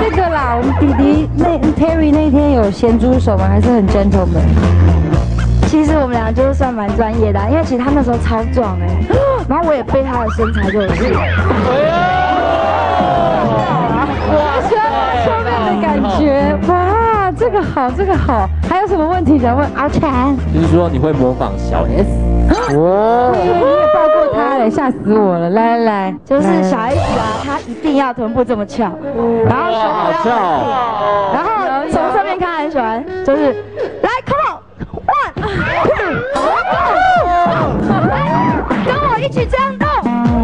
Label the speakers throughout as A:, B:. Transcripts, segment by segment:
A: 那个啦，我们弟弟Terry 那天有咸猪手吗？还是很 gentleman？
B: 其实我们俩就是算蛮专业的，因为其实他那时候超壮哎，然后我也被他的身材就有吸引。
A: 我喜欢后面的感觉，哇，这个好，这个好。还有什么问题想问阿强？
C: 就是说你会模仿小 S。
A: 哇，你也抱过他嘞，吓死我了！来来来，
B: 就是小 S 啊，他一定要臀部这么翘，然后胸部要挺，然后从侧面看很喜欢，就是来 ，come on， 1 2， 跟我一起这样动。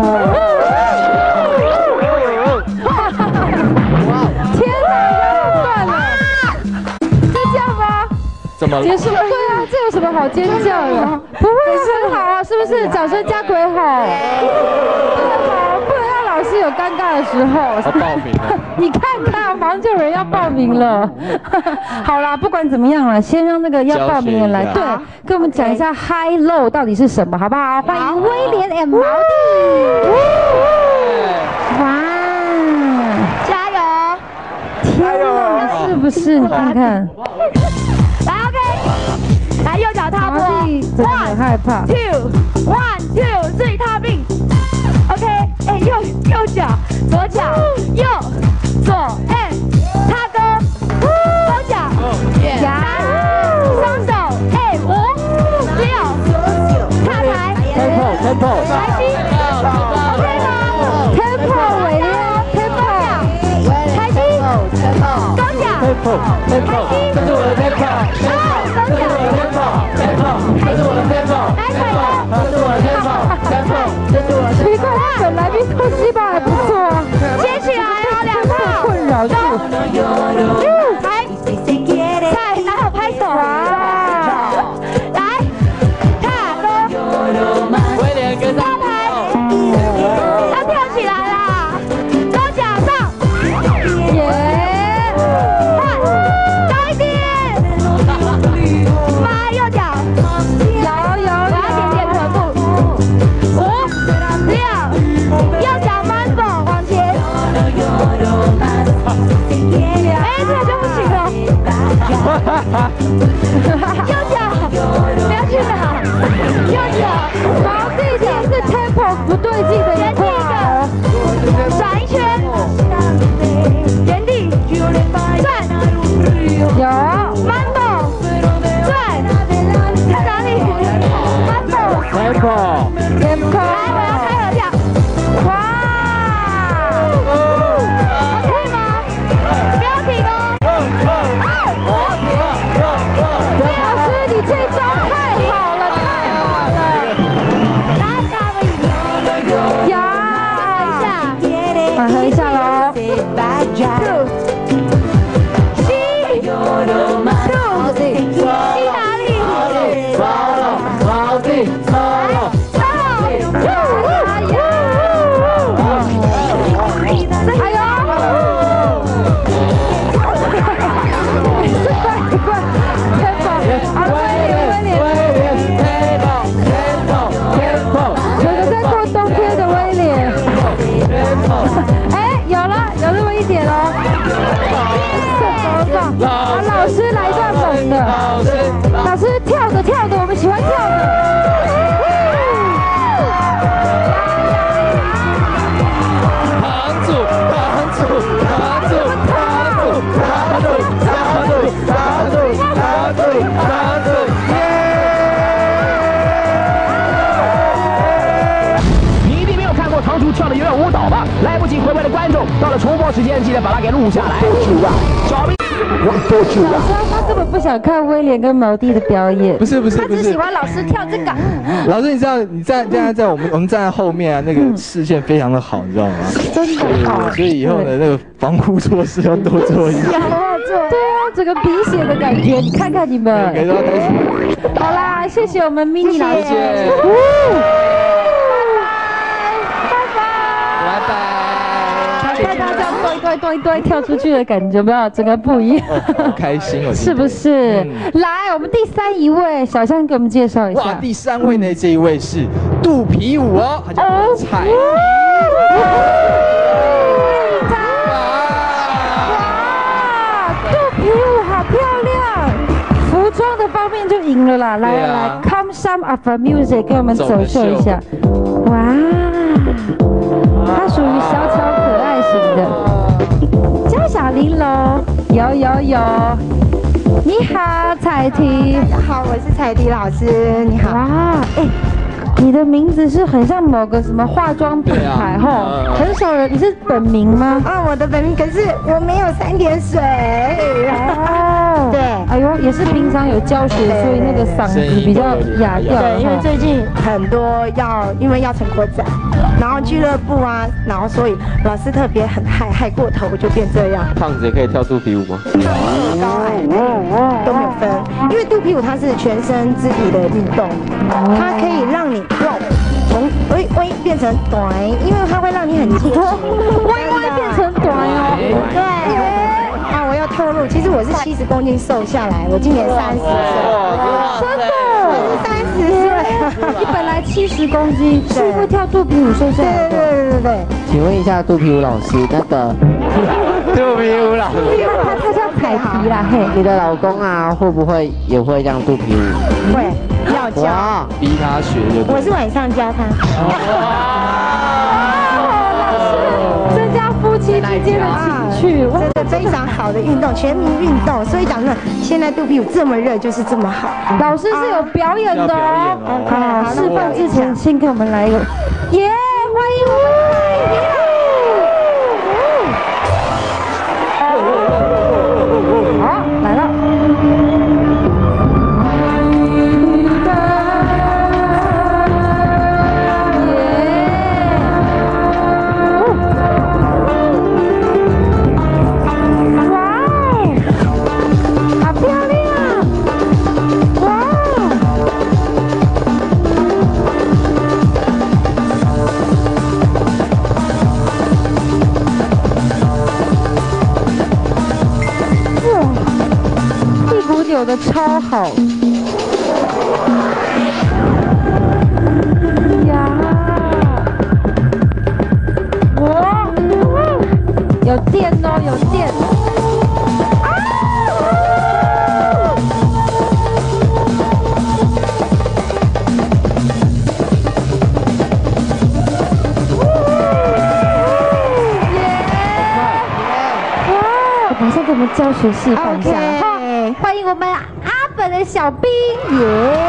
A: 天哪，要断了！就这样吗？
C: 怎么了？
A: 结束了？对啊，这有什么好尖叫的？不会啊，很好啊，是不是？掌声加鬼好，真的好，不能让老师有尴尬的时候。
C: 要报名了。
A: 你看看，马上就有人要报名了。好啦，不管怎么样了，先让那个要报名的来，对，跟我们讲一下 high low 到底是什么，好不好？欢迎威廉 and 毛弟。哇，
B: 加油！
A: 天哪，是不是？你看看，
B: 来 ，OK， 来右脚踏步
A: 毛弟真的很害怕。
B: ，2 1 2 3踏并 ，OK， 哎，右脚，左脚，右左，哎，踏勾，双脚，夹，双手，哎，5 6，踏抬，
C: tempo，
B: 抬膝 ，OK 吗
A: Tempo 伟烈 ，Tempo，
B: 抬膝，高脚，
C: 这是我的 tempo，
B: 高脚，
C: 这是我的 tempo，
B: 来腿勾，
C: 这是我的 tempo，
A: 奇怪，本来比偷鸡巴还不错啊，
B: 接起来啊，2套，
A: 困扰住。
B: 来，再拿好拍手啊！来，踏勾，
C: 威廉跟上。
B: 踏抬，要跳起来啦！高脚上，
A: 耶！
B: 换，高一点，妈，右脚，我要点点臀部，5 6，右脚 mambo 往前，哎，这个就不行了。右脚，不要去哪？右脚，
A: 毛弟今天是 tempo 不对劲的一块哦。
B: 转一圈，原地转，
A: 有
B: mambo 转，在哪里 ？mambo，
C: tempo，
A: tempo，
B: 来，我要开合跳。
A: 哇！
B: OK 吗？不要停哦。
A: 老师，你这招太好了，太好了！
B: 来，大卫，
A: 呀，
B: 喝一下。
A: 喝一下喽。
B: 吸哪里？
C: 毛弟，
A: 哎呦！快，tempo， 好了，威廉，有个在过冬天的威廉。哎，有了那么一点哦。好，老师来一段猛的。老师跳的，我们喜欢跳的。
D: 你一定没有看过堂主跳的有氧舞蹈吧？来不及回味的观众，到了重播时间记得把它给录下来。小兵。
A: 老师他根本不想看威廉跟毛弟的表演，
E: 不是，
B: 他只喜欢老师跳这个。
E: 老师，你知道你现在在我们站在后面啊，那个视线非常的好，你知道吗？
A: 真的好。
E: 所以以后的那个防护措施要多做一点。
A: 对啊，整个鼻血的感觉，你看看你们。
E: 给大家开心。
A: 好啦，谢谢我们 mini 老师。
E: 谢谢。拜拜。
A: 看他这样动一动跳出去的感觉，有没有？整个不一样。
E: 好开心哦。
A: 是不是？来，我们第3一位，小香给我们介绍一下。
E: 哇，第3位呢，这一位是肚皮舞哦，他叫彩。
A: 赢了啦！来来来 ，Come some of the music， 给我们走秀一下。哇，它属于小巧可爱型的。叫小玲珑，有。你好，彩婷。
F: 大家好，我是彩迪老师。你好。
A: 哇，你的名字是很像某个什么化妆品牌吼，很少人。你是本名吗？
F: 啊，我的本名，可是我没有3点水。
A: 哦，
F: 对，
A: 哎呦，也是平常有教学，所以那个嗓子比较哑掉。
F: 对，因为最近很多因为要成果展，然后俱乐部啊，然后所以老师特别很嗨过头，就变这样。
C: 胖子也可以跳肚皮舞吗？
F: 高矮都没有分，因为肚皮舞它是全身肢体的运动，它可以让你从微变成短，因为它会让你很轻松，
A: 微变成短哦。
F: 对，啊，我要透露，其实我是70公斤瘦下来，我今年30岁，
A: 真的，
F: 我是30岁。
A: 你本来70公斤，是因为跳肚皮舞瘦下来的。
F: 对。
G: 请问一下肚皮舞老师，那个
C: 肚皮舞老师，
A: 他叫彩皮啦，嘿。
G: 你的老公啊，会不会也会这样肚皮舞？
F: 会，要教，
E: 逼他学就。
F: 我是晚上教他。
A: 增加夫妻之间的情趣，
F: 真的非常好的运动，全民运动。所以讲呢，现在肚皮舞这么热，就是这么好。
A: 老师是有表演的哦。好，示范之前先给我们来一个，耶，欢迎我们海皮。好，来了。扭的超好呀！哇，有电哦，有电！哇，马上给我们教学示范一下。欢迎我们阿本的小兵耶！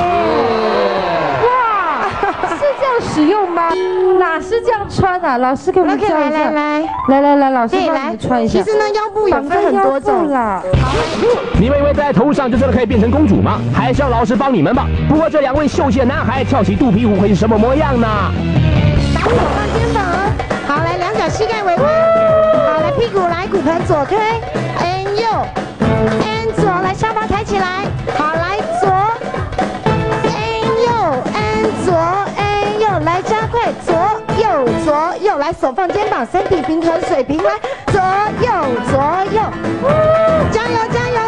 A: 哇，是这样使用吗？哪是这样穿啊？老师给我们教一下。来，老师帮你穿一下。
F: 其实呢，腰部有分很多种啦。
D: 你们以为戴在头上就真的可以变成公主吗？还是让老师帮你们吧。不过这2位秀气的男孩跳起肚皮舞会是什么模样呢？
F: 打手放肩膀，好，来2脚膝盖围弯，好，来屁股来骨盆左推 ，and 右。左来下巴抬起来，好来左 ，N 右 N 左 N 右来加快左右来手放肩膀，身体平衡水平来左右，加油！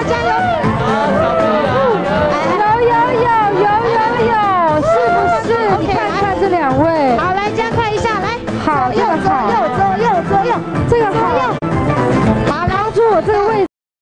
A: 有，是不是？你看这2位，
F: 好来加快一下，来
A: 好，
F: 左右，
A: 这个好，
F: 好，帮助
A: 我这个位置。